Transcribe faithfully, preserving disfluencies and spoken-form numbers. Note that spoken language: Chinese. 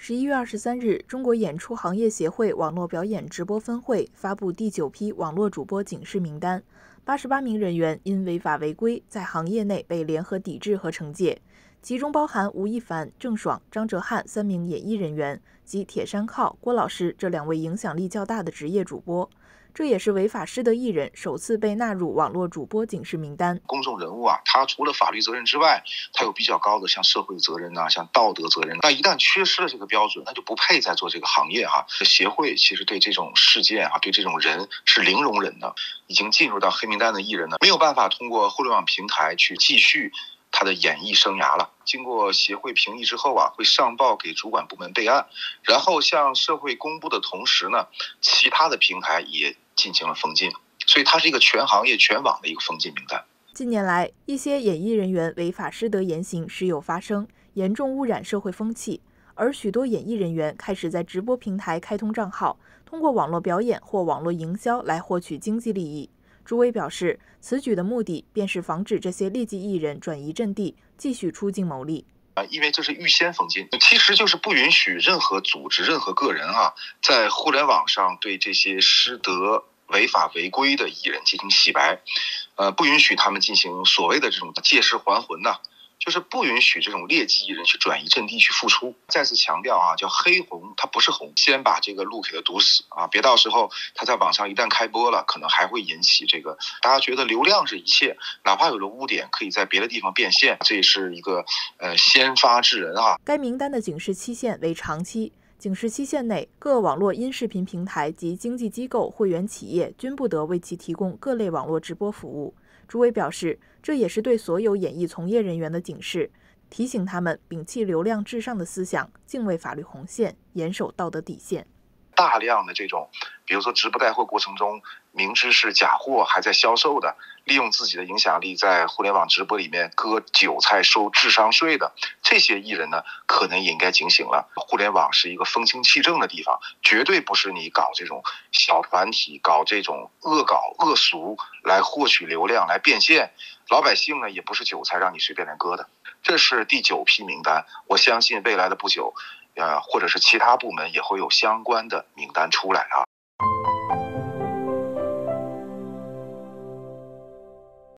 十一月二十三日，中国演出行业协会网络表演直播分会发布第九批网络主播警示名单，八十八名人员因违法违规在行业内被联合抵制和惩戒，其中包含吴亦凡、郑爽、张哲瀚三名演艺人员及铁山靠、郭老师这两位影响力较大的职业主播。这也是违法失德艺人首次被纳入网络主播警示名单。 公众人物啊，他除了法律责任之外，他有比较高的像社会责任啊，像道德责任。那一旦缺失了这个标准，那就不配再做这个行业哈、啊。协会其实对这种事件啊，对这种人是零容忍的。已经进入到黑名单的艺人呢，没有办法通过互联网平台去继续他的演艺生涯了。经过协会评议之后啊，会上报给主管部门备案，然后向社会公布的同时呢，其他的平台也进行了封禁，所以它是一个全行业全网的一个封禁名单。 近年来，一些演艺人员违法失德言行时有发生，严重污染社会风气。而许多演艺人员开始在直播平台开通账号，通过网络表演或网络营销来获取经济利益。朱威表示，此举的目的便是防止这些劣迹艺人转移阵地，继续出境牟利。 啊，因为这是预先封禁，其实就是不允许任何组织、任何个人啊，在互联网上对这些失德、违法违规的艺人进行洗白，呃，不允许他们进行所谓的这种借尸还魂呐、啊。就是不允许这种劣迹艺人去转移阵地去付出。再次强调啊，叫黑红，它不是红，先把这个路给它堵死啊，别到时候它在网上一旦开播了，可能还会引起这个大家觉得流量是一切，哪怕有了污点，可以在别的地方变现，这也是一个呃先发制人啊。 该名单的警示期限为长期，警示期限内，各网络音视频平台及经纪机构、会员企业均不得为其提供各类网络直播服务。朱威表示，这也是对所有演艺从业人员的警示，提醒他们摒弃流量至上的思想，敬畏法律红线，严守道德底线。 大量的这种，比如说直播带货过程中，明知是假货还在销售的，利用自己的影响力在互联网直播里面割韭菜、收智商税的这些艺人呢，可能也应该警醒了。互联网是一个风清气正的地方，绝对不是你搞这种小团体、搞这种恶搞、恶俗来获取流量、来变现。老百姓呢，也不是韭菜让你随便来割的。这是第九批名单，我相信未来的不久。呃，或者是其他部门也会有相关的名单出来啊。